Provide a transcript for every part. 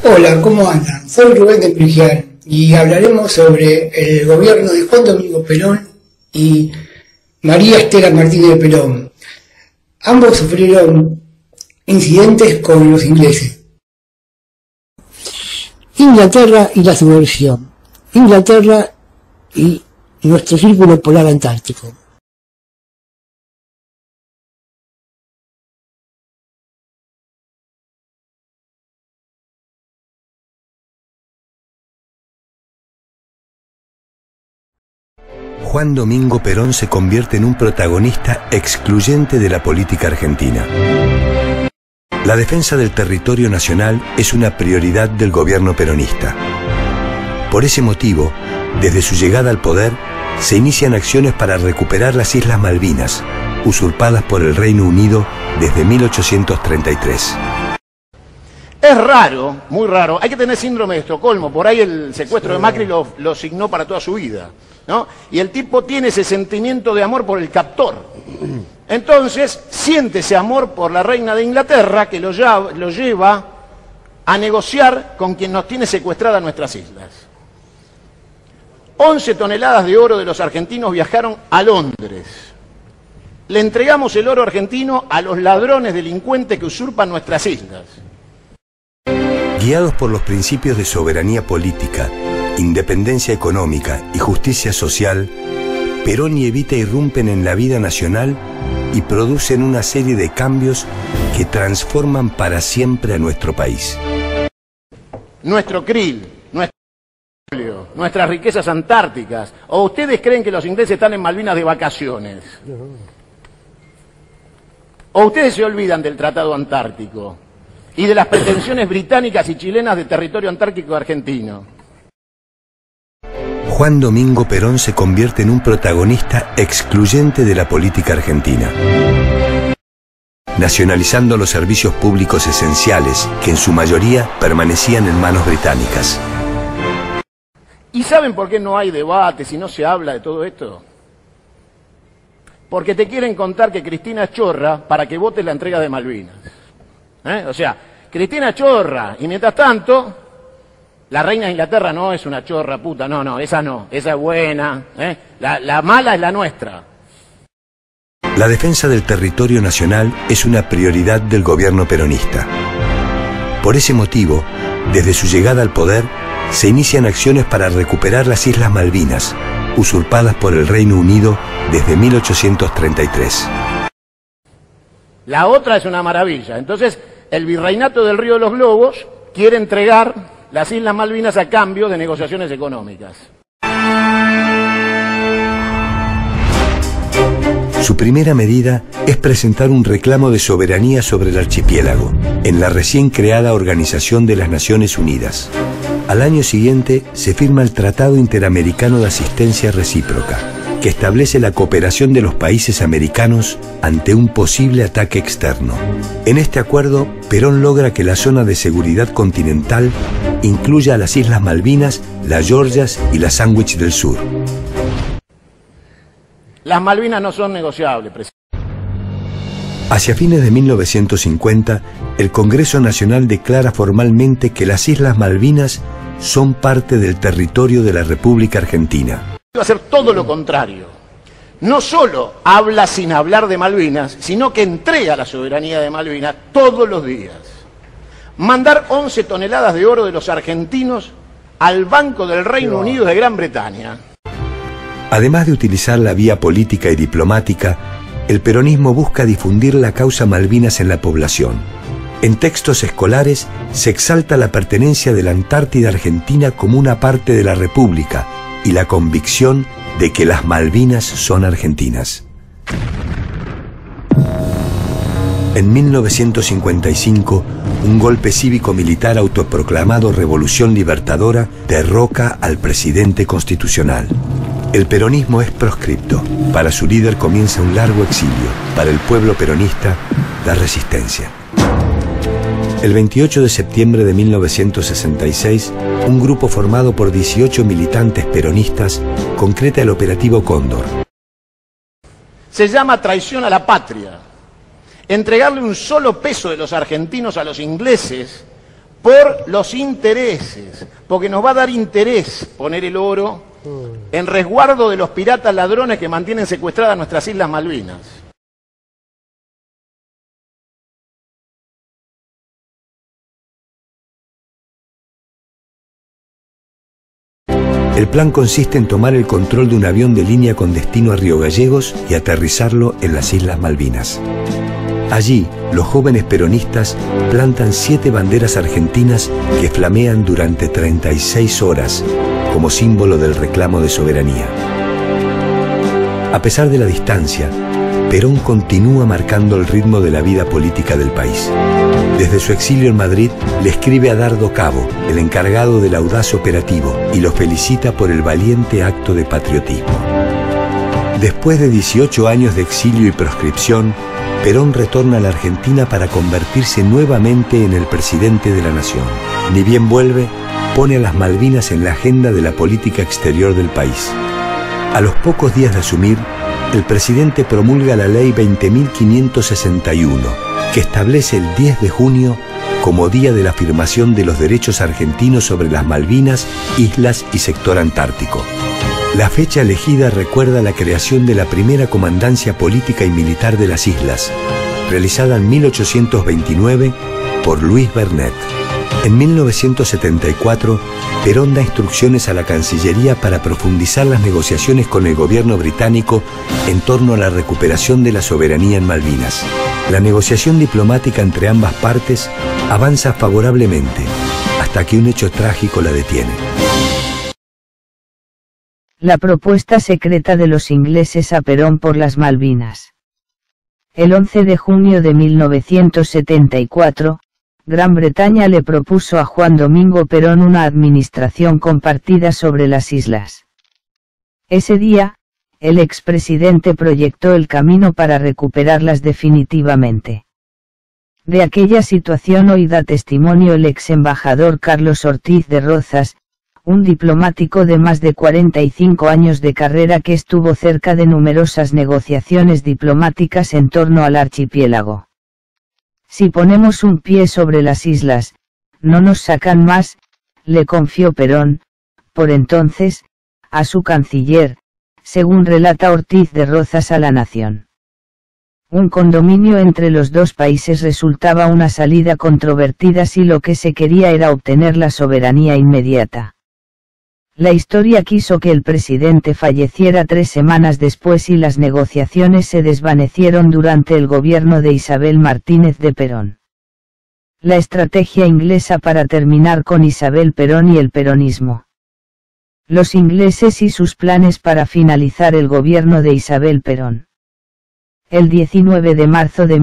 Hola, ¿cómo andan? Soy Rubén de Prigian y hablaremos sobre el gobierno de Juan Domingo Perón y María Estela Martínez de Perón. Ambos sufrieron incidentes con los ingleses. Inglaterra y la subversión. Inglaterra y nuestro círculo polar antártico. Juan Domingo Perón se convierte en un protagonista excluyente de la política argentina. La defensa del territorio nacional es una prioridad del gobierno peronista. Por ese motivo, desde su llegada al poder, se inician acciones para recuperar las Islas Malvinas, usurpadas por el Reino Unido desde 1833. Es raro, muy raro, hay que tener síndrome de Estocolmo, por ahí el secuestro de Macri lo signó para toda su vida, ¿no? Y el tipo tiene ese sentimiento de amor por el captor. Entonces, siente ese amor por la reina de Inglaterra que lo lleva a negociar con quien nos tiene secuestradas nuestras islas. 11 toneladas de oro de los argentinos viajaron a Londres. Le entregamos el oro argentino a los ladrones delincuentes que usurpan nuestras islas. Guiados por los principios de soberanía política, independencia económica y justicia social, Perón y Evita irrumpen en la vida nacional y producen una serie de cambios que transforman para siempre a nuestro país. Nuestro krill, nuestro petróleo, nuestras riquezas antárticas. ¿O ustedes creen que los ingleses están en Malvinas de vacaciones? ¿O ustedes se olvidan del Tratado Antártico y de las pretensiones británicas y chilenas de territorio antártico argentino? Juan Domingo Perón se convierte en un protagonista excluyente de la política argentina, nacionalizando los servicios públicos esenciales que en su mayoría permanecían en manos británicas. ¿Y saben por qué no hay debate si no se habla de todo esto? Porque te quieren contar que Cristina es chorra para que votes la entrega de Malvinas. O sea, Cristina es chorra y mientras tanto la reina de Inglaterra no es una chorra puta, no, esa es buena, la mala es la nuestra. La defensa del territorio nacional es una prioridad del gobierno peronista. Por ese motivo, desde su llegada al poder, se inician acciones para recuperar las Islas Malvinas, usurpadas por el Reino Unido desde 1833. La otra es una maravilla. Entonces, el virreinato del Río de los Lobos quiere entregar las Islas Malvinas a cambio de negociaciones económicas. Su primera medida es presentar un reclamo de soberanía sobre el archipiélago, en la recién creada Organización de las Naciones Unidas. Al año siguiente se firma el Tratado Interamericano de Asistencia Recíproca, que establece la cooperación de los países americanos ante un posible ataque externo. En este acuerdo, Perón logra que la zona de seguridad continental incluya a las Islas Malvinas, las Georgias y las Sandwich del Sur. Las Malvinas no son negociables, presidente. Hacia fines de 1950, el Congreso Nacional declara formalmente que las Islas Malvinas son parte del territorio de la República Argentina. Va a hacer todo lo contrario. No solo habla sin hablar de Malvinas, sino que entrega la soberanía de Malvinas todos los días. Mandar 11 toneladas de oro de los argentinos al Banco del Reino Unido de Gran Bretaña. Además de utilizar la vía política y diplomática, el peronismo busca difundir la causa Malvinas en la población. En textos escolares se exalta la pertenencia de la Antártida Argentina como una parte de la República y la convicción de que las Malvinas son argentinas. En 1955, un golpe cívico-militar autoproclamado Revolución Libertadora derroca al presidente constitucional. El peronismo es proscripto. Para su líder comienza un largo exilio. Para el pueblo peronista, la resistencia. El 28 de septiembre de 1966, un grupo formado por 18 militantes peronistas concreta el operativo Cóndor. Se llama traición a la patria. Entregarle un solo peso de los argentinos a los ingleses por los intereses, porque nos va a dar interés poner el oro en resguardo de los piratas ladrones que mantienen secuestradas nuestras Islas Malvinas. El plan consiste en tomar el control de un avión de línea con destino a Río Gallegos y aterrizarlo en las Islas Malvinas. Allí, los jóvenes peronistas plantan 7 banderas argentinas que flamean durante 36 horas como símbolo del reclamo de soberanía. A pesar de la distancia, Perón continúa marcando el ritmo de la vida política del país. Desde su exilio en Madrid, le escribe a Dardo Cabo, el encargado del audaz operativo, y lo felicita por el valiente acto de patriotismo. Después de 18 años de exilio y proscripción, Perón retorna a la Argentina para convertirse nuevamente en el presidente de la nación. Ni bien vuelve, pone a las Malvinas en la agenda de la política exterior del país. A los pocos días de asumir, el presidente promulga la Ley 20.561, que establece el 10 de junio como día de la afirmación de los derechos argentinos sobre las Malvinas, islas y sector antártico. La fecha elegida recuerda la creación de la primera comandancia política y militar de las islas, realizada en 1829 por Luis Bernet. En 1974, Perón da instrucciones a la Cancillería para profundizar las negociaciones con el gobierno británico en torno a la recuperación de la soberanía en Malvinas. La negociación diplomática entre ambas partes avanza favorablemente, hasta que un hecho trágico la detiene. La propuesta secreta de los ingleses a Perón por las Malvinas. El 11 de junio de 1974, Gran Bretaña le propuso a Juan Domingo Perón una administración compartida sobre las islas. Ese día, el expresidente proyectó el camino para recuperarlas definitivamente. De aquella situación hoy da testimonio el ex embajador Carlos Ortiz de Rozas, un diplomático de más de 45 años de carrera que estuvo cerca de numerosas negociaciones diplomáticas en torno al archipiélago. Si ponemos un pie sobre las islas, no nos sacan más, le confió Perón, por entonces, a su canciller, según relata Ortiz de Rozas a La Nación. Un condominio entre los dos países resultaba una salida controvertida si lo que se quería era obtener la soberanía inmediata. La historia quiso que el presidente falleciera 3 semanas después y las negociaciones se desvanecieron durante el gobierno de Isabel Martínez de Perón. La estrategia inglesa para terminar con Isabel Perón y el peronismo. Los ingleses y sus planes para finalizar el gobierno de Isabel Perón. El 19 de marzo de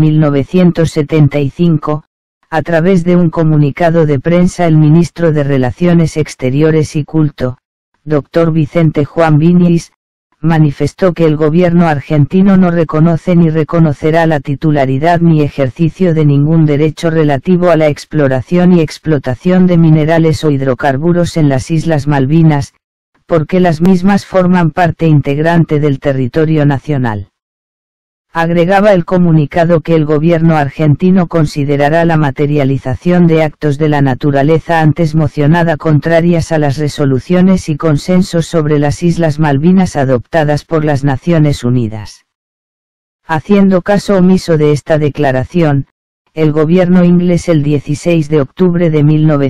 1975, a través de un comunicado de prensa, el ministro de Relaciones Exteriores y Culto, Dr. Vicente Juan Viñes, manifestó que el gobierno argentino no reconoce ni reconocerá la titularidad ni ejercicio de ningún derecho relativo a la exploración y explotación de minerales o hidrocarburos en las Islas Malvinas, porque las mismas forman parte integrante del territorio nacional. Agregaba el comunicado que el gobierno argentino considerará la materialización de actos de la naturaleza antes mencionada contrarias a las resoluciones y consensos sobre las Islas Malvinas adoptadas por las Naciones Unidas. Haciendo caso omiso de esta declaración, el gobierno inglés el 16 de octubre de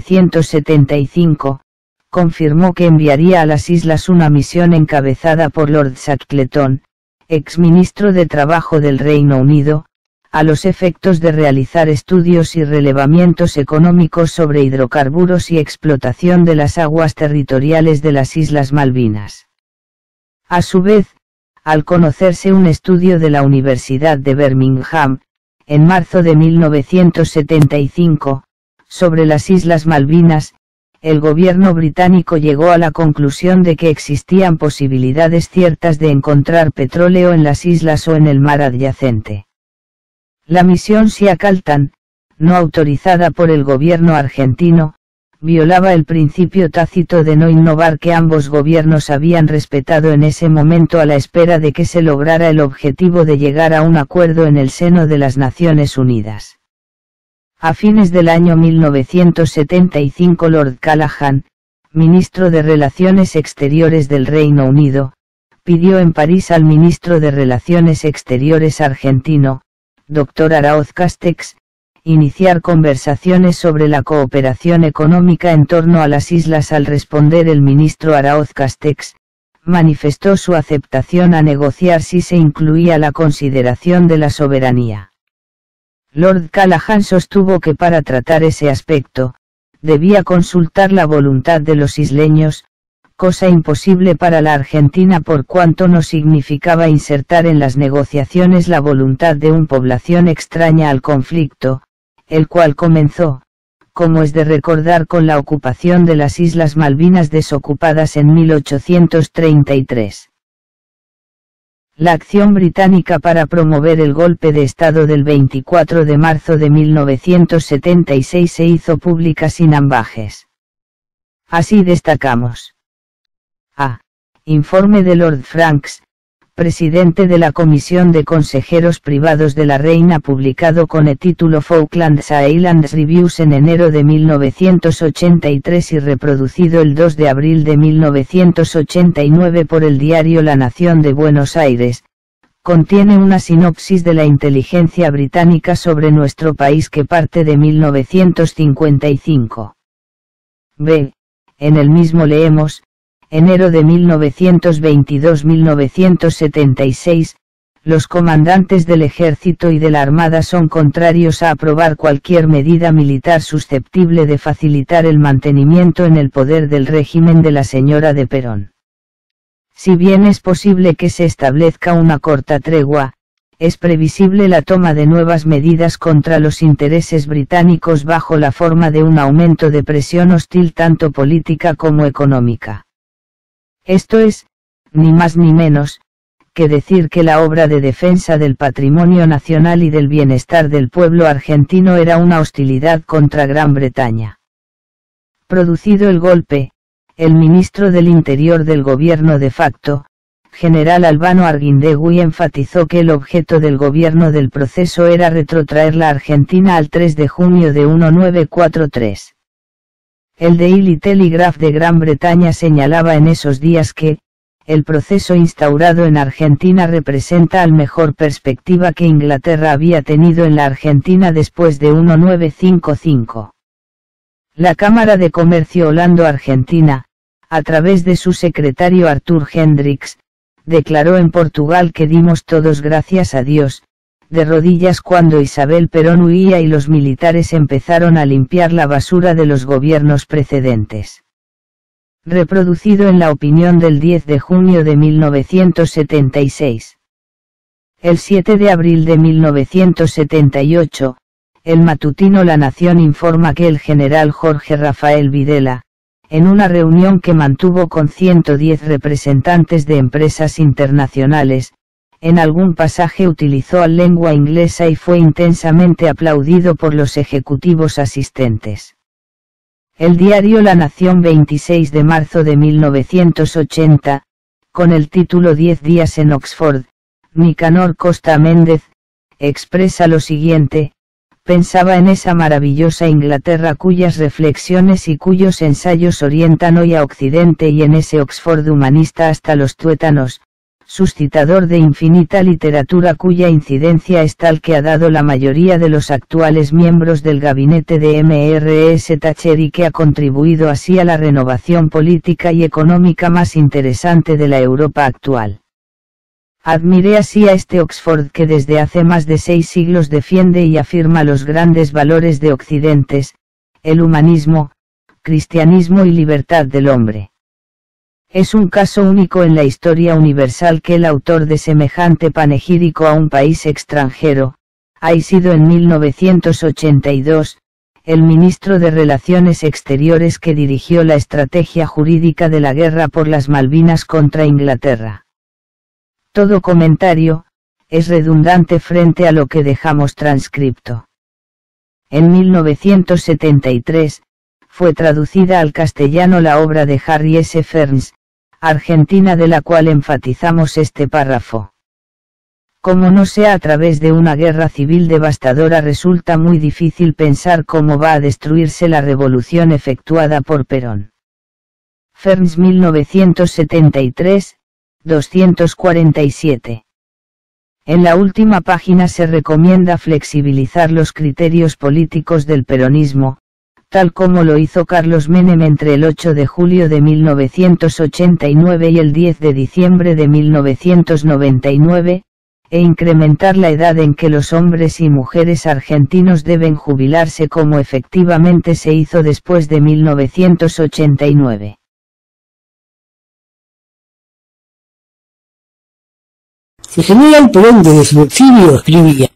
1975, confirmó que enviaría a las islas una misión encabezada por Lord Shackleton, exministro de Trabajo del Reino Unido, a los efectos de realizar estudios y relevamientos económicos sobre hidrocarburos y explotación de las aguas territoriales de las Islas Malvinas. A su vez, al conocerse un estudio de la Universidad de Birmingham, en marzo de 1975, sobre las Islas Malvinas, el gobierno británico llegó a la conclusión de que existían posibilidades ciertas de encontrar petróleo en las islas o en el mar adyacente. La misión Shackleton, no autorizada por el gobierno argentino, violaba el principio tácito de no innovar que ambos gobiernos habían respetado en ese momento a la espera de que se lograra el objetivo de llegar a un acuerdo en el seno de las Naciones Unidas. A fines del año 1975 Lord Callaghan, ministro de Relaciones Exteriores del Reino Unido, pidió en París al ministro de Relaciones Exteriores argentino, Dr. Aráoz Castex, iniciar conversaciones sobre la cooperación económica en torno a las islas. Al responder, el ministro Aráoz Castex manifestó su aceptación a negociar si se incluía la consideración de la soberanía. Lord Callaghan sostuvo que para tratar ese aspecto, debía consultar la voluntad de los isleños, cosa imposible para la Argentina por cuanto no significaba insertar en las negociaciones la voluntad de una población extraña al conflicto, el cual comenzó, como es de recordar, con la ocupación de las Islas Malvinas desocupadas en 1833. La acción británica para promover el golpe de Estado del 24 de marzo de 1976 se hizo pública sin ambajes. Así destacamos: A. Informe de Lord Franks, presidente de la Comisión de Consejeros Privados de la Reina, publicado con el título Falklands Islands Reviews en enero de 1983 y reproducido el 2 de abril de 1989 por el diario La Nación de Buenos Aires, contiene una sinopsis de la inteligencia británica sobre nuestro país que parte de 1955. B. En el mismo leemos: enero de 1922-1976, los comandantes del ejército y de la armada son contrarios a aprobar cualquier medida militar susceptible de facilitar el mantenimiento en el poder del régimen de la señora de Perón. Si bien es posible que se establezca una corta tregua, es previsible la toma de nuevas medidas contra los intereses británicos bajo la forma de un aumento de presión hostil tanto política como económica. Esto es, ni más ni menos, que decir que la obra de defensa del patrimonio nacional y del bienestar del pueblo argentino era una hostilidad contra Gran Bretaña. Producido el golpe, el ministro del Interior del gobierno de facto, general Albano Arguindegui, enfatizó que el objeto del gobierno del proceso era retrotraer la Argentina al 3 de junio de 1943. El Daily Telegraph de Gran Bretaña señalaba en esos días que, el proceso instaurado en Argentina representa la mejor perspectiva que Inglaterra había tenido en la Argentina después de 1955. La Cámara de Comercio Holando-Argentina, a través de su secretario Arthur Hendricks, declaró en Portugal que dimos todos gracias a Dios, de rodillas cuando Isabel Perón huía y los militares empezaron a limpiar la basura de los gobiernos precedentes. Reproducido en La Opinión del 10 de junio de 1976. El 7 de abril de 1978, el matutino La Nación informa que el general Jorge Rafael Videla, en una reunión que mantuvo con 110 representantes de empresas internacionales, en algún pasaje utilizó la lengua inglesa y fue intensamente aplaudido por los ejecutivos asistentes. El diario La Nación, 26 de marzo de 1980, con el título 10 días en Oxford, Nicanor Costa Méndez, expresa lo siguiente: pensaba en esa maravillosa Inglaterra cuyas reflexiones y cuyos ensayos orientan hoy a Occidente, y en ese Oxford humanista hasta los tuétanos, suscitador de infinita literatura cuya incidencia es tal que ha dado la mayoría de los actuales miembros del gabinete de M.R.S. Thatcher y que ha contribuido así a la renovación política y económica más interesante de la Europa actual. Admiré así a este Oxford que desde hace más de 6 siglos defiende y afirma los grandes valores de Occidentes, el humanismo, cristianismo y libertad del hombre. Es un caso único en la historia universal que el autor de semejante panegírico a un país extranjero, haya sido en 1982, el ministro de Relaciones Exteriores que dirigió la estrategia jurídica de la guerra por las Malvinas contra Inglaterra. Todo comentario es redundante frente a lo que dejamos transcripto. En 1973, fue traducida al castellano la obra de Harry S. Ferns, Argentina, de la cual enfatizamos este párrafo. Como no sea a través de una guerra civil devastadora, resulta muy difícil pensar cómo va a destruirse la revolución efectuada por Perón. Ferns 1973, 247. En la última página se recomienda flexibilizar los criterios políticos del peronismo, tal como lo hizo Carlos Menem entre el 8 de julio de 1989 y el 10 de diciembre de 1999, e incrementar la edad en que los hombres y mujeres argentinos deben jubilarse como efectivamente se hizo después de 1989. El general Perón desde su exilio escribía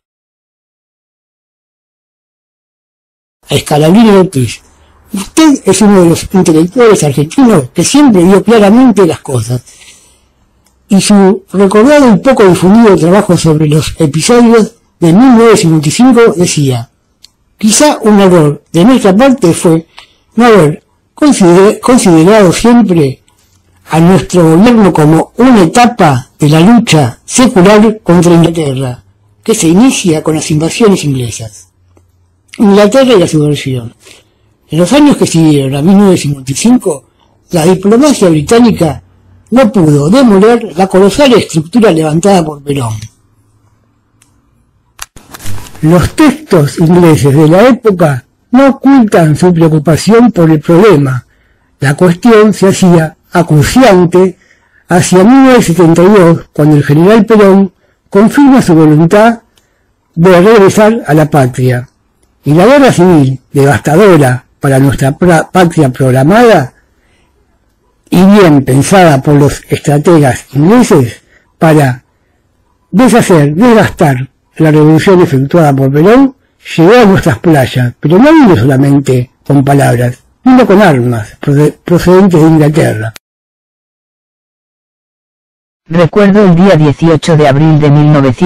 a Scalabrini López: usted es uno de los intelectuales argentinos que siempre vio claramente las cosas, y su recordado y poco difundido trabajo sobre los episodios de 1955 decía: quizá un error de nuestra parte fue no haber considerado siempre a nuestro gobierno como una etapa de la lucha secular contra Inglaterra, que se inicia con las invasiones inglesas. Inglaterra y la subversión. En los años que siguieron a 1955, la diplomacia británica no pudo demoler la colosal estructura levantada por Perón. Los textos ingleses de la época no ocultan su preocupación por el problema. La cuestión se hacía acuciante hacia 1972, cuando el general Perón confirma su voluntad de regresar a la patria. Y la guerra civil, devastadora para nuestra patria programada y bien pensada por los estrategas ingleses para desgastar la revolución efectuada por Perón, llegó a nuestras playas, pero no vino solamente con palabras, vino con armas procedentes de Inglaterra. Recuerdo el día 18 de abril de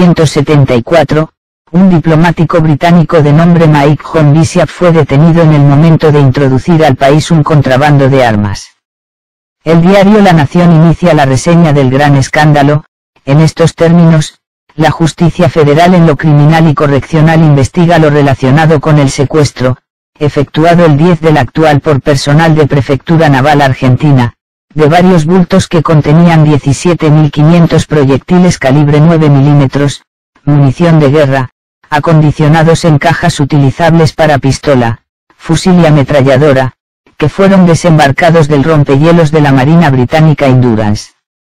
1974, un diplomático británico de nombre Mike John Bishop fue detenido en el momento de introducir al país un contrabando de armas. El diario La Nación inicia la reseña del gran escándalo, en estos términos: la justicia federal en lo criminal y correccional investiga lo relacionado con el secuestro, efectuado el 10 del actual por personal de Prefectura Naval Argentina, de varios bultos que contenían 17.500 proyectiles calibre 9 milímetros, munición de guerra, acondicionados en cajas utilizables para pistola, fusil y ametralladora, que fueron desembarcados del rompehielos de la Marina Británica Endurance.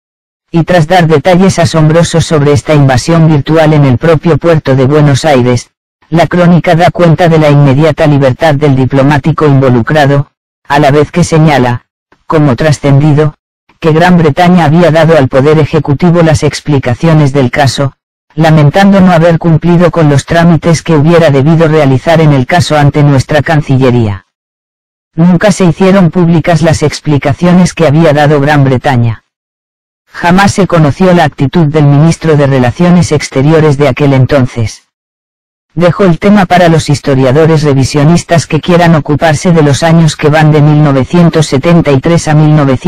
Y tras dar detalles asombrosos sobre esta invasión virtual en el propio puerto de Buenos Aires, la crónica da cuenta de la inmediata libertad del diplomático involucrado, a la vez que señala, como trascendido, que Gran Bretaña había dado al Poder Ejecutivo las explicaciones del caso, lamentando no haber cumplido con los trámites que hubiera debido realizar en el caso ante nuestra Cancillería. Nunca se hicieron públicas las explicaciones que había dado Gran Bretaña. Jamás se conoció la actitud del ministro de Relaciones Exteriores de aquel entonces. Dejo el tema para los historiadores revisionistas que quieran ocuparse de los años que van de 1973 a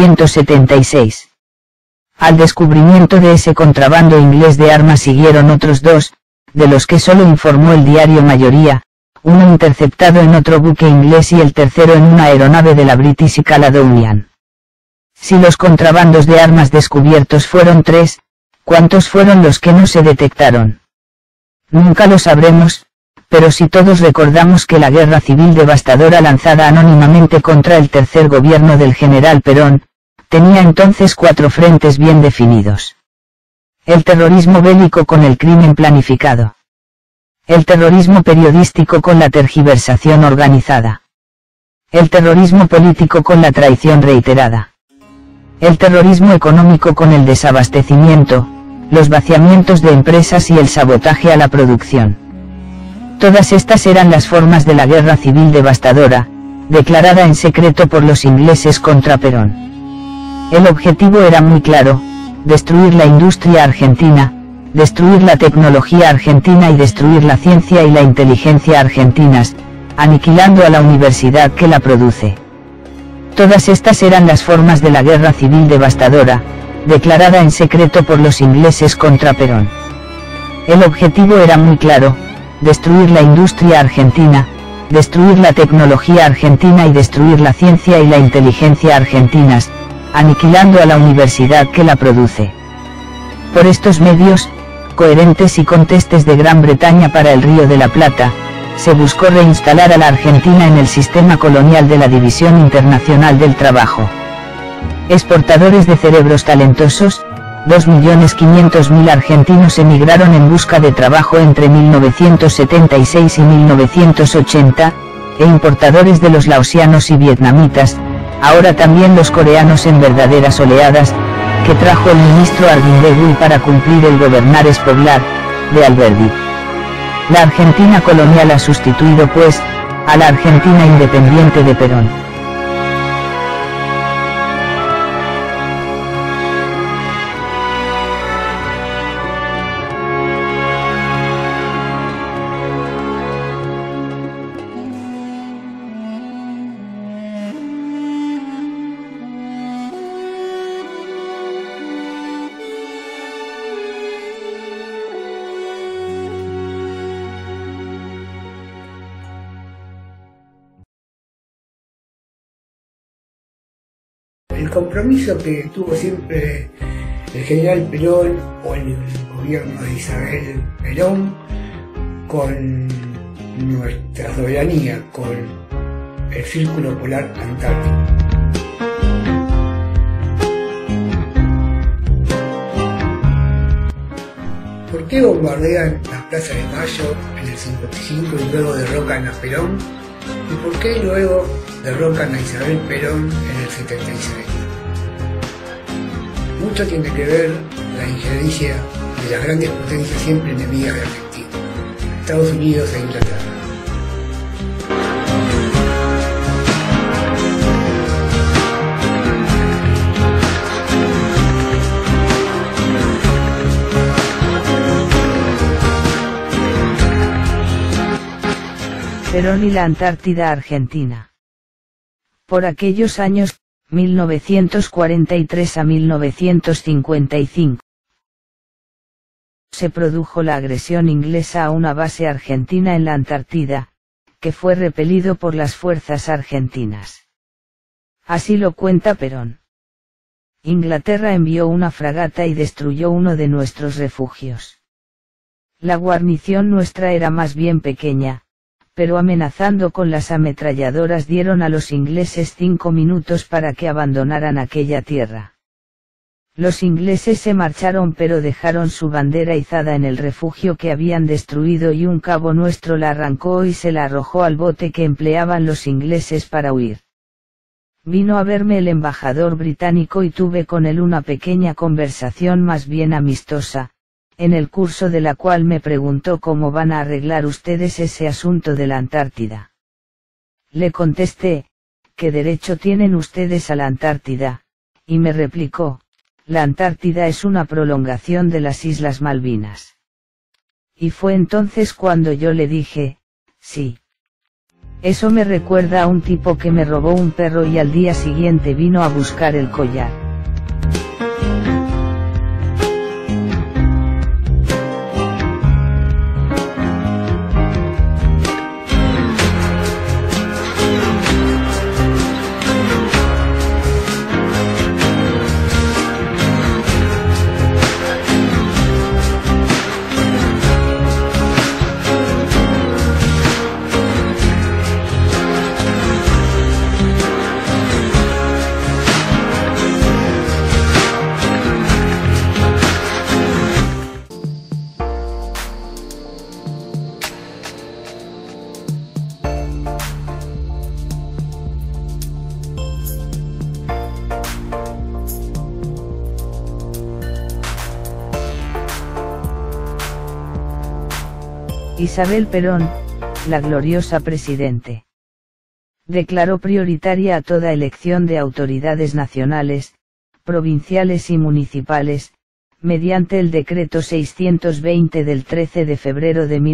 1976. Al descubrimiento de ese contrabando inglés de armas siguieron otros dos, de los que solo informó el diario Mayoría, uno interceptado en otro buque inglés y el tercero en una aeronave de la British Caledonian. Si los contrabandos de armas descubiertos fueron 3, ¿cuántos fueron los que no se detectaron? Nunca lo sabremos, pero si todos recordamos que la guerra civil devastadora lanzada anónimamente contra el tercer gobierno del general Perón, tenía entonces 4 frentes bien definidos. El terrorismo bélico con el crimen planificado. El terrorismo periodístico con la tergiversación organizada. El terrorismo político con la traición reiterada. El terrorismo económico con el desabastecimiento, los vaciamientos de empresas y el sabotaje a la producción. Todas estas eran las formas de la guerra civil devastadora, declarada en secreto por los ingleses contra Perón. El objetivo era muy claro: destruir la industria argentina, destruir la tecnología argentina y destruir la ciencia y la inteligencia argentinas, aniquilando a la universidad que la produce. Todas estas eran las formas de la guerra civil devastadora, declarada en secreto por los ingleses contra Perón. El objetivo era muy claro: destruir la industria argentina, destruir la tecnología argentina y destruir la ciencia y la inteligencia argentinas, aniquilando a la universidad que la produce. Por estos medios, coherentes y contestes de Gran Bretaña para el Río de la Plata, se buscó reinstalar a la Argentina en el sistema colonial de la División Internacional del Trabajo. Exportadores de cerebros talentosos, 2.500.000 argentinos emigraron en busca de trabajo entre 1976 y 1980, e importadores de los laosianos y vietnamitas, ahora también los coreanos en verdaderas oleadas, que trajo el ministro Ardingui para cumplir el gobernar es poblar, de Alberdi. La Argentina colonial ha sustituido pues, a la Argentina independiente de Perón. El compromiso que tuvo siempre el general Perón o el gobierno de Isabel Perón con nuestra soberanía, con el Círculo Polar Antártico. ¿Por qué bombardean las plazas de Mayo en el 55 y luego derrocan a Perón? ¿Y por qué luego derrocan a Isabel Perón en el 76? Mucho tiene que ver la injerencia de las grandes potencias siempre enemigas de Argentina, Estados Unidos e Inglaterra. Perón y la Antártida Argentina. Por aquellos años, 1943 a 1955, se produjo la agresión inglesa a una base argentina en la Antártida, que fue repelido por las fuerzas argentinas. Así lo cuenta Perón. Inglaterra envió una fragata y destruyó uno de nuestros refugios. La guarnición nuestra era más bien pequeña, pero amenazando con las ametralladoras dieron a los ingleses 5 minutos para que abandonaran aquella tierra. Los ingleses se marcharon pero dejaron su bandera izada en el refugio que habían destruido y un cabo nuestro la arrancó y se la arrojó al bote que empleaban los ingleses para huir. Vino a verme el embajador británico y tuve con él una pequeña conversación más bien amistosa, en el curso de la cual me preguntó cómo van a arreglar ustedes ese asunto de la Antártida. Le contesté, ¿qué derecho tienen ustedes a la Antártida? Y me replicó, la Antártida es una prolongación de las Islas Malvinas. Y fue entonces cuando yo le dije, sí. Eso me recuerda a un tipo que me robó un perro y al día siguiente vino a buscar el collar. Isabel Perón, la gloriosa presidente. Declaró prioritaria a toda elección de autoridades nacionales, provinciales y municipales, mediante el decreto 620 del 13 de febrero de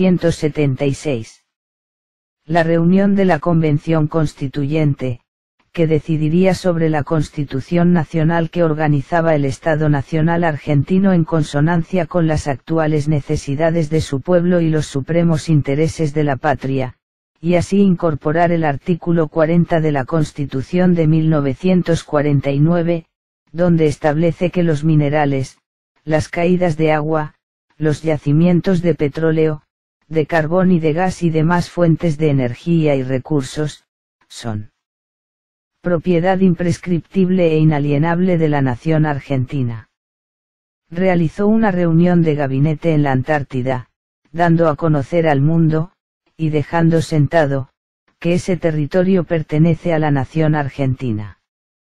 1976. La reunión de la Convención Constituyente, que decidiría sobre la Constitución Nacional que organizaba el Estado Nacional Argentino en consonancia con las actuales necesidades de su pueblo y los supremos intereses de la patria, y así incorporar el artículo 40 de la Constitución de 1949, donde establece que los minerales, las caídas de agua, los yacimientos de petróleo, de carbón y de gas y demás fuentes de energía y recursos, son propiedad imprescriptible e inalienable de la nación argentina. Realizó una reunión de gabinete en la Antártida, dando a conocer al mundo, y dejando sentado, que ese territorio pertenece a la nación argentina.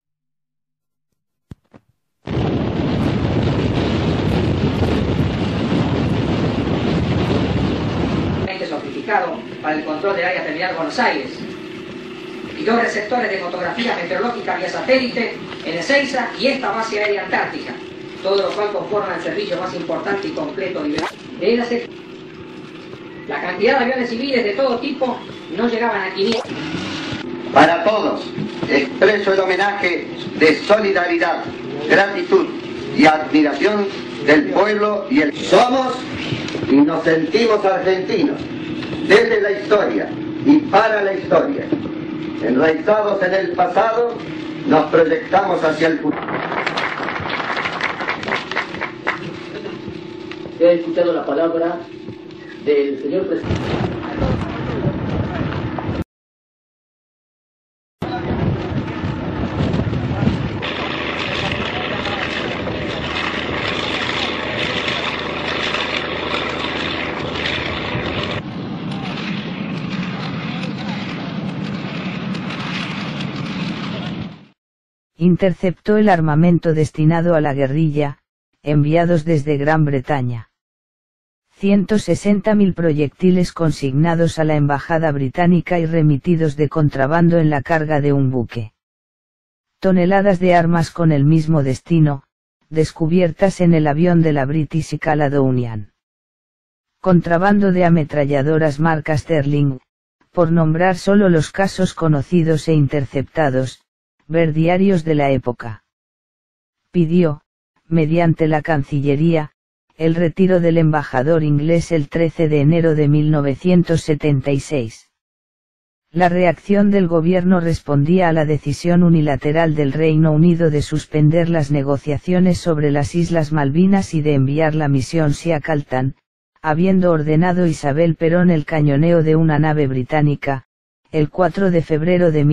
Sofisticado para el control del área terminal Buenos Aires, y 2 receptores de fotografía meteorológica vía satélite en Ezeiza y esta base aérea antártica, todo lo cual conforma el servicio más importante y completo de la sección. La cantidad de aviones civiles de todo tipo no llegaban a 500. Para todos, expreso el homenaje de solidaridad, gratitud y admiración del pueblo y el... Somos y nos sentimos argentinos, desde la historia y para la historia. Enraizados en el pasado, nos proyectamos hacia el futuro. He escuchado la palabra del señor presidente. Interceptó el armamento destinado a la guerrilla, enviados desde Gran Bretaña. 160.000 proyectiles consignados a la embajada británica y remitidos de contrabando en la carga de un buque. Toneladas de armas con el mismo destino, descubiertas en el avión de la British Caledonian. Contrabando de ametralladoras marca Sterling, por nombrar solo los casos conocidos e interceptados, ver diarios de la época. Pidió, mediante la Cancillería, el retiro del embajador inglés el 13 de enero de 1976. La reacción del gobierno respondía a la decisión unilateral del Reino Unido de suspender las negociaciones sobre las Islas Malvinas y de enviar la misión Shackleton, habiendo ordenado Isabel Perón el cañoneo de una nave británica, el 4 de febrero de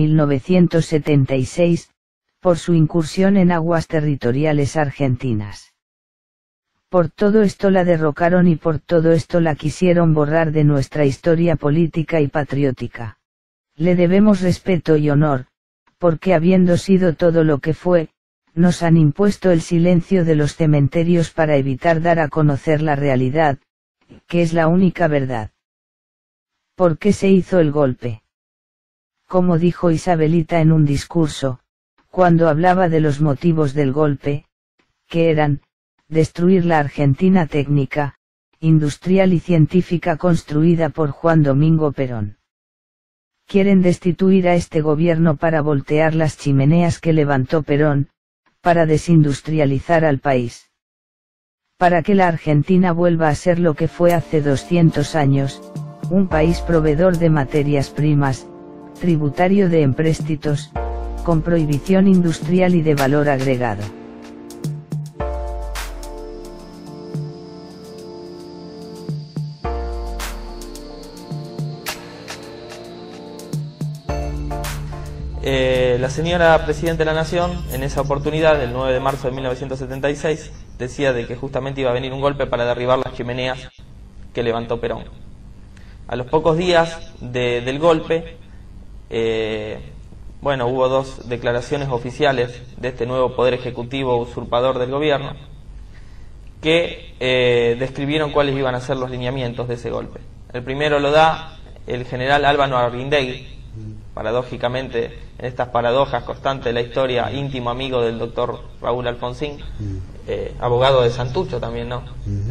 1976, por su incursión en aguas territoriales argentinas. Por todo esto la derrocaron y por todo esto la quisieron borrar de nuestra historia política y patriótica. Le debemos respeto y honor, porque habiendo sido todo lo que fue, nos han impuesto el silencio de los cementerios para evitar dar a conocer la realidad, que es la única verdad. ¿Por qué se hizo el golpe? Como dijo Isabelita en un discurso, cuando hablaba de los motivos del golpe, que eran, destruir la Argentina técnica, industrial y científica construida por Juan Domingo Perón. Quieren destituir a este gobierno para voltear las chimeneas que levantó Perón, para desindustrializar al país. Para que la Argentina vuelva a ser lo que fue hace 200 años, un país proveedor de materias primas, tributario de empréstitos, con prohibición industrial y de valor agregado. La señora Presidenta de la Nación, en esa oportunidad, el 9 de marzo de 1976, decía de que justamente iba a venir un golpe para derribar las chimeneas que levantó Perón. A los pocos días del golpe, hubo 2 declaraciones oficiales de este nuevo poder ejecutivo usurpador del gobierno que describieron cuáles iban a ser los lineamientos de ese golpe. El primero lo da el general Álvaro Arguindegui, paradójicamente, en estas paradojas constantes de la historia, íntimo amigo del doctor Raúl Alfonsín, abogado de Santucho también, ¿no?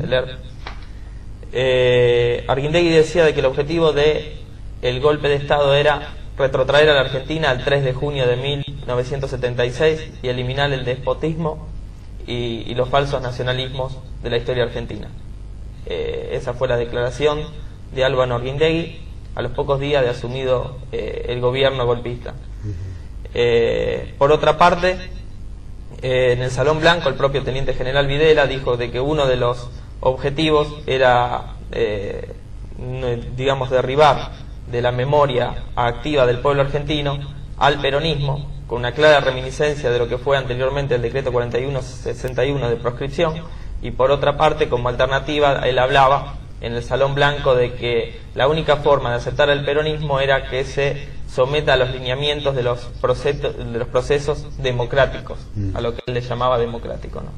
Arguindegui decía de que el objetivo del golpe de Estado era retrotraer a la Argentina al 3 de junio de 1976 y eliminar el despotismo y los falsos nacionalismos de la historia argentina. Esa fue la declaración de Álvaro Arguindegui a los pocos días de asumido el gobierno golpista. Por otra parte, en el Salón Blanco el propio Teniente General Videla dijo de que uno de los objetivos era, digamos, derribar de la memoria activa del pueblo argentino al peronismo, con una clara reminiscencia de lo que fue anteriormente el decreto 4161 de proscripción, y por otra parte, como alternativa, él hablaba en el Salón Blanco de que la única forma de aceptar el peronismo era que se someta a los lineamientos de los procesos democráticos, a lo que él le llamaba democrático, ¿no?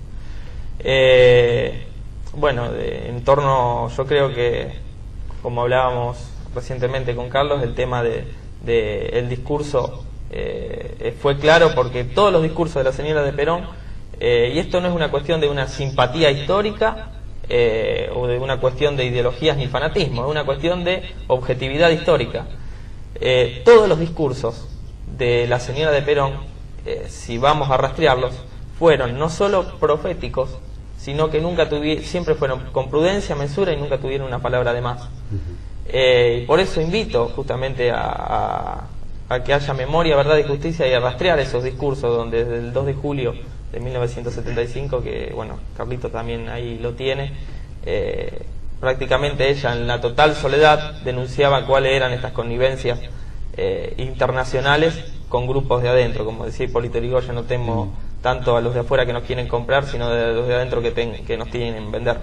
Bueno, en torno, yo creo que, como hablábamos recientemente con Carlos, el tema el discurso fue claro, porque todos los discursos de la señora de Perón, y esto no es una cuestión de una simpatía histórica o de una cuestión de ideologías ni fanatismo, es una cuestión de objetividad histórica. Todos los discursos de la señora de Perón, si vamos a rastrearlos, fueron no solo proféticos, sino que siempre fueron con prudencia, mesura, y nunca tuvieron una palabra de más. Y por eso invito justamente a que haya memoria, verdad y justicia, y a rastrear esos discursos donde desde el 2 de julio de 1975, que bueno, Carlito también ahí lo tiene, prácticamente ella en la total soledad denunciaba cuáles eran estas connivencias internacionales con grupos de adentro. Como decía Hipólito Yrigoyen, no temo tanto a los de afuera que nos quieren comprar, sino de los de adentro que nos tienen vender.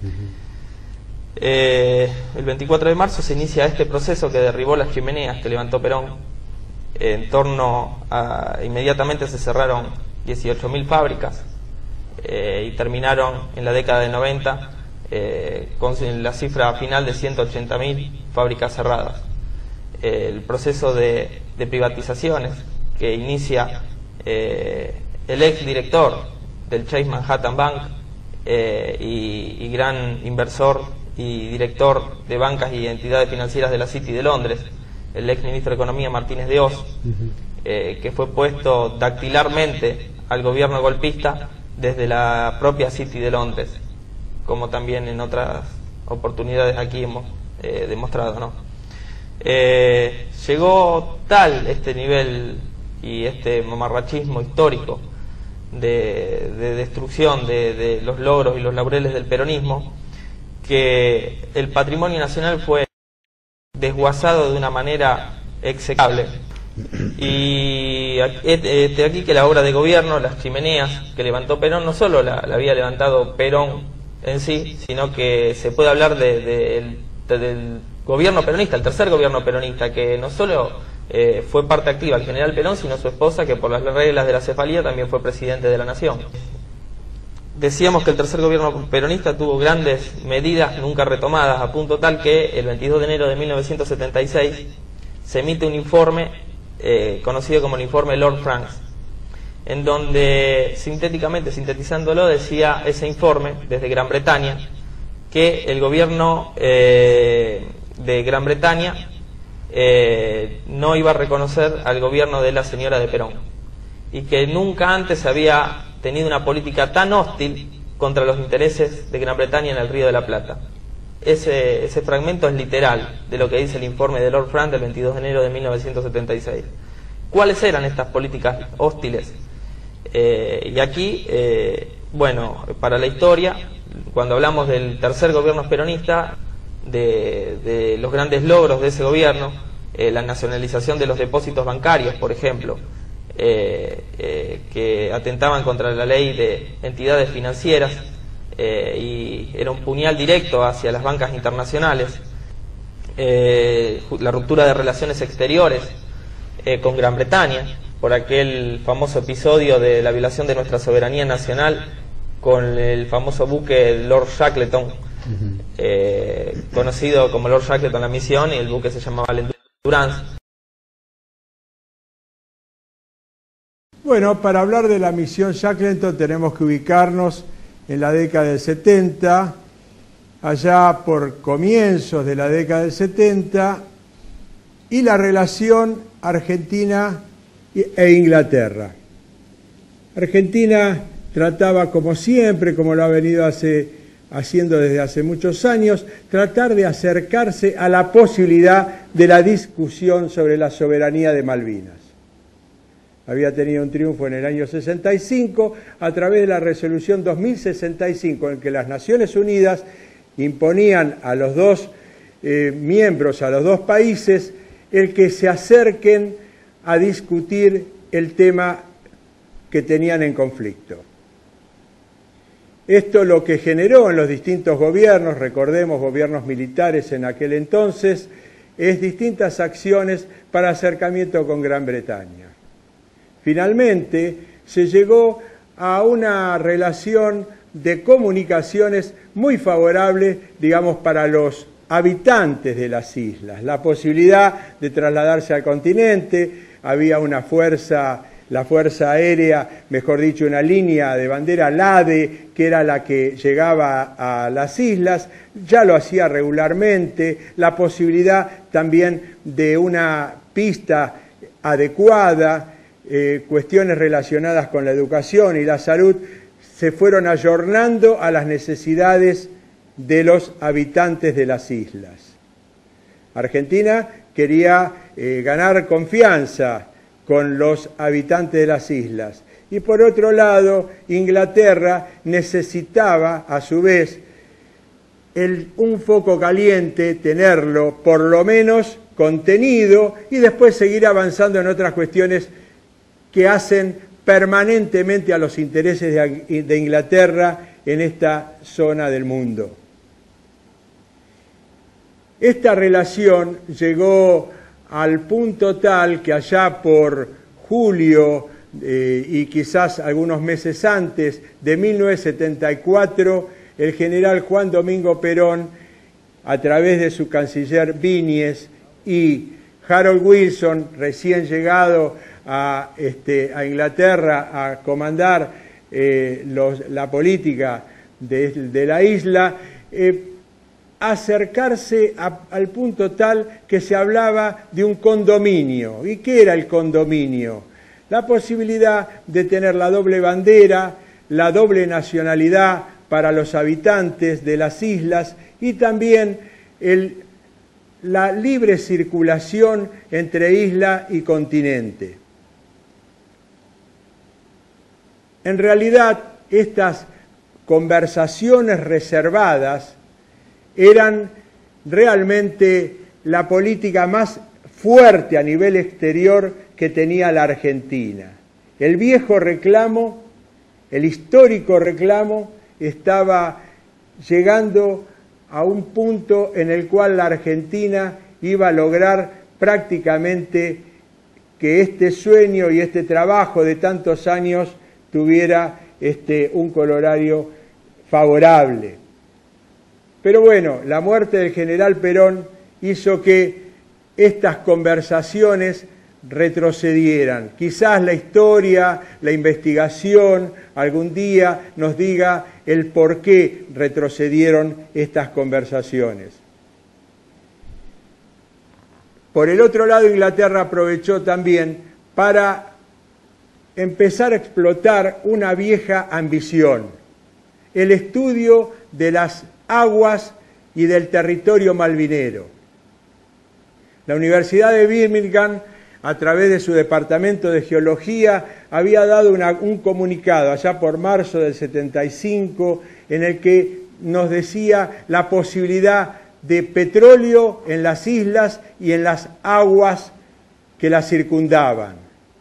El 24 de marzo se inicia este proceso que derribó las chimeneas que levantó Perón. Inmediatamente se cerraron 18.000 fábricas y terminaron en la década de 90 con la cifra final de 180.000 fábricas cerradas. El proceso de privatizaciones que inicia el ex director del Chase Manhattan Bank y gran inversor y director de bancas y entidades financieras de la City de Londres, el ex ministro de Economía Martínez de Oz, que fue puesto dactilarmente al gobierno golpista desde la propia City de Londres, como también en otras oportunidades aquí hemos demostrado, ¿no? Llegó tal este nivel y este mamarrachismo histórico de destrucción de los logros y los laureles del peronismo, que el patrimonio nacional fue desguazado de una manera execrable. Y aquí que la obra de gobierno, las chimeneas que levantó Perón, no solo la había levantado Perón en sí, sino que se puede hablar del gobierno peronista, el tercer gobierno peronista, que no solo fue parte activa el general Perón, sino su esposa, que por las reglas de la cefalía también fue presidente de la nación. Decíamos que el tercer gobierno peronista tuvo grandes medidas nunca retomadas, a punto tal que el 22 de enero de 1976 se emite un informe conocido como el informe Lord Franks, en donde sintetizándolo, decía ese informe desde Gran Bretaña que el gobierno de Gran Bretaña no iba a reconocer al gobierno de la señora de Perón, y que nunca antes había tenido una política tan hostil contra los intereses de Gran Bretaña en el Río de la Plata. Ese fragmento es literal de lo que dice el informe de Lord Frank del 22 de enero de 1976. ¿Cuáles eran estas políticas hostiles? Y aquí, bueno, para la historia, cuando hablamos del tercer gobierno peronista, de los grandes logros de ese gobierno, la nacionalización de los depósitos bancarios, por ejemplo, que atentaban contra la ley de entidades financieras, y era un puñal directo hacia las bancas internacionales, la ruptura de relaciones exteriores con Gran Bretaña, por aquel famoso episodio de la violación de nuestra soberanía nacional con el famoso buque Lord Shackleton, conocido como Lord Shackleton la misión, y el buque se llamaba el Endurance. Bueno, para hablar de la misión Shackleton tenemos que ubicarnos en la década del 70, allá por comienzos de la década del 70, y la relación Argentina e Inglaterra. Argentina trataba, como siempre, como lo ha venido haciendo desde hace muchos años, tratar de acercarse a la posibilidad de la discusión sobre la soberanía de Malvinas. Había tenido un triunfo en el año 65 a través de la resolución 2065, en que las Naciones Unidas imponían a los dos miembros, a los dos países, el que se acerquen a discutir el tema que tenían en conflicto. Esto lo que generó en los distintos gobiernos, recordemos gobiernos militares en aquel entonces, es distintas acciones para acercamiento con Gran Bretaña. Finalmente se llegó a una relación de comunicaciones muy favorable, digamos, para los habitantes de las islas, la posibilidad de trasladarse al continente, había una fuerza, la Fuerza Aérea, mejor dicho, una línea de bandera, la ADE, que era la que llegaba a las islas, ya lo hacía regularmente, la posibilidad también de una pista adecuada, cuestiones relacionadas con la educación y la salud, se fueron ayornando a las necesidades de los habitantes de las islas. Argentina quería ganar confianza con los habitantes de las islas. Y por otro lado, Inglaterra necesitaba, a su vez, un foco caliente, tenerlo por lo menos contenido y después seguir avanzando en otras cuestiones que hacen permanentemente a los intereses de Inglaterra en esta zona del mundo. Esta relación llegó al punto tal que allá por julio y quizás algunos meses antes de 1974, el general Juan Domingo Perón, a través de su canciller Viñes y Harold Wilson, recién llegado a Inglaterra a comandar la política de la isla, acercarse al punto tal que se hablaba de un condominio. ¿Y qué era el condominio? La posibilidad de tener la doble bandera, la doble nacionalidad para los habitantes de las islas y también la libre circulación entre isla y continente. En realidad, estas conversaciones reservadas eran realmente la política más fuerte a nivel exterior que tenía la Argentina. El viejo reclamo, el histórico reclamo, estaba llegando a un punto en el cual la Argentina iba a lograr prácticamente que este sueño y este trabajo de tantos años tuviera un colorario favorable. Pero bueno, la muerte del general Perón hizo que estas conversaciones retrocedieran. Quizás la historia, la investigación, algún día nos diga el por qué retrocedieron estas conversaciones. Por el otro lado, Inglaterra aprovechó también para empezar a explotar una vieja ambición, el estudio de las aguas y del territorio malvinero. La Universidad de Birmingham, a través de su departamento de geología, había dado un comunicado allá por marzo del 75 en el que nos decía la posibilidad de petróleo en las islas y en las aguas que las circundaban.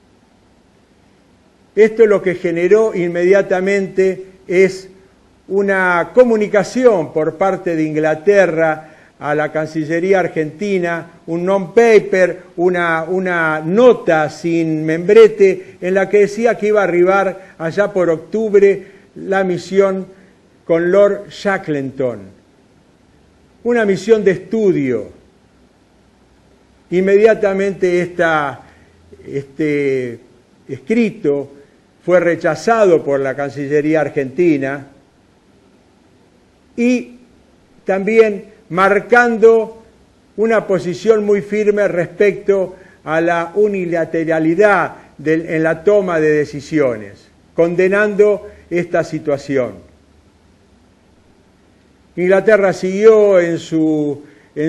Esto lo que generó inmediatamente es una comunicación por parte de Inglaterra a la Cancillería Argentina, un non-paper, una nota sin membrete, en la que decía que iba a arribar allá por octubre la misión con Lord Shackleton, una misión de estudio. Inmediatamente este escrito fue rechazado por la Cancillería Argentina y también marcando una posición muy firme respecto a la unilateralidad en la toma de decisiones, condenando esta situación. Inglaterra siguió en su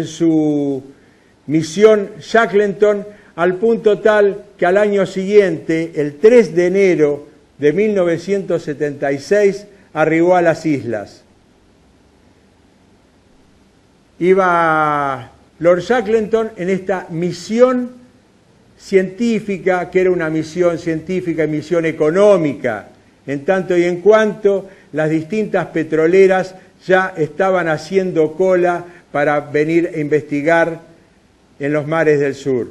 misión Shackleton al punto tal que al año siguiente, el 3 de enero de 1976, arribó a las islas. Iba Lord Shackleton en esta misión científica, que era una misión científica y misión económica, en tanto y en cuanto las distintas petroleras ya estaban haciendo cola para venir a investigar en los mares del sur.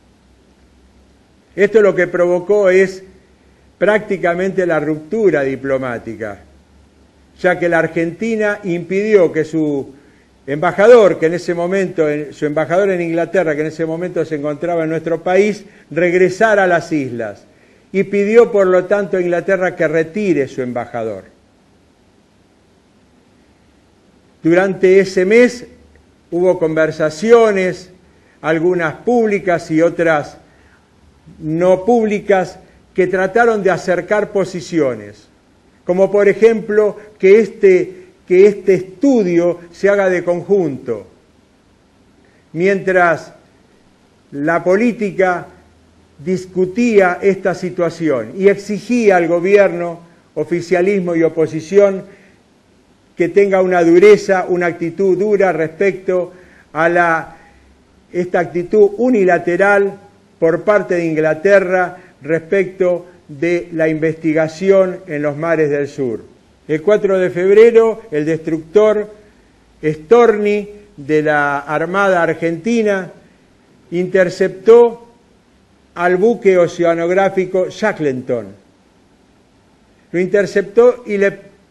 Esto lo que provocó es prácticamente la ruptura diplomática, ya que la Argentina impidió que su embajador, su embajador en Inglaterra, que en ese momento se encontraba en nuestro país, regresara a las islas y pidió por lo tanto a Inglaterra que retire su embajador. Durante ese mes hubo conversaciones, algunas públicas y otras no públicas, que trataron de acercar posiciones, como por ejemplo que este estudio se haga de conjunto, mientras la política discutía esta situación y exigía al gobierno, oficialismo y oposición, que tenga una dureza, una actitud dura respecto a esta actitud unilateral por parte de Inglaterra respecto de la investigación en los mares del sur. El 4 de febrero, el destructor Storni de la Armada Argentina interceptó al buque oceanográfico Shackleton. Lo interceptó y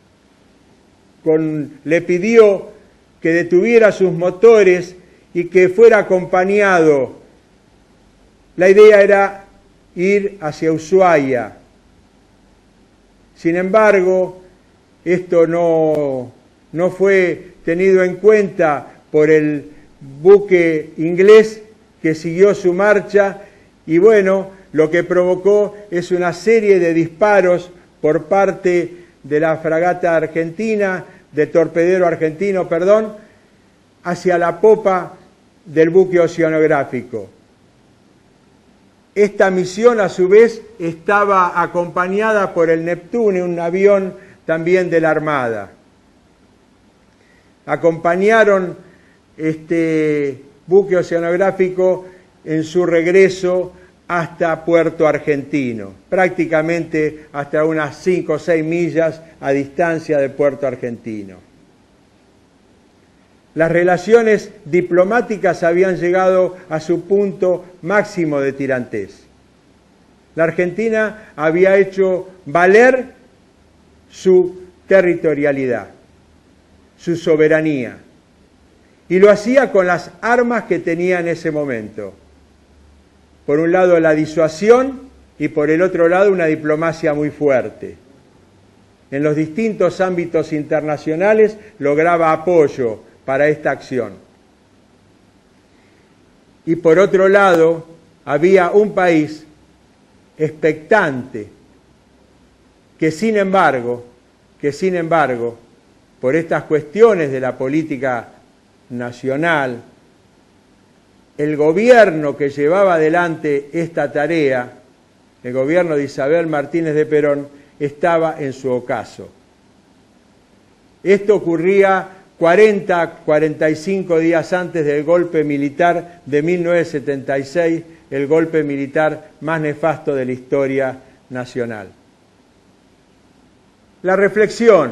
le pidió que detuviera sus motores y que fuera acompañado. La idea era ir hacia Ushuaia. Sin embargo, esto no fue tenido en cuenta por el buque inglés, que siguió su marcha, y bueno, lo que provocó es una serie de disparos por parte de la fragata argentina, del torpedero argentino, hacia la popa del buque oceanográfico. Esta misión, a su vez, estaba acompañada por el Neptune, un avión también de la Armada. Acompañaron este buque oceanográfico en su regreso hasta Puerto Argentino, prácticamente hasta unas 5 o 6 millas a distancia de Puerto Argentino. Las relaciones diplomáticas habían llegado a su punto máximo de tirantez. La Argentina había hecho valer su territorialidad, su soberanía, y lo hacía con las armas que tenía en ese momento. Por un lado la disuasión y por el otro lado una diplomacia muy fuerte. En los distintos ámbitos internacionales lograba apoyo para esta acción. Y por otro lado, había un país expectante que sin embargo, por estas cuestiones de la política nacional, el gobierno que llevaba adelante esta tarea, el gobierno de Isabel Martínez de Perón, estaba en su ocaso. Esto ocurría 45 días antes del golpe militar de 1976, el golpe militar más nefasto de la historia nacional. La reflexión,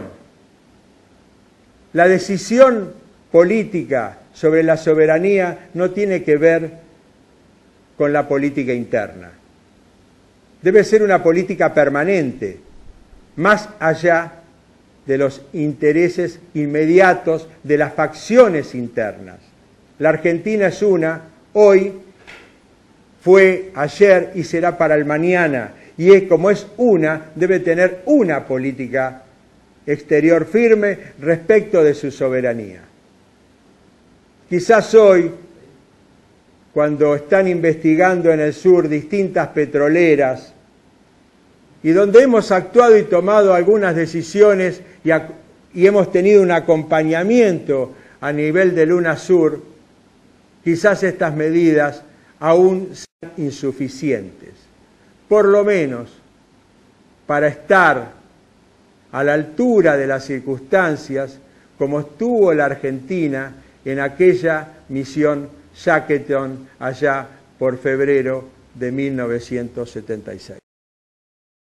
la decisión política sobre la soberanía no tiene que ver con la política interna. Debe ser una política permanente, más allá de los intereses inmediatos de las facciones internas. La Argentina es una, hoy, fue ayer y será para el mañana, y como es una, debe tener una política exterior firme respecto de su soberanía. Quizás hoy, cuando están investigando en el sur distintas petroleras y donde hemos actuado y tomado algunas decisiones y hemos tenido un acompañamiento a nivel del UNASUR, quizás estas medidas aún sean insuficientes. Por lo menos, para estar a la altura de las circunstancias, como estuvo la Argentina en aquella misión Shackleton allá por febrero de 1976.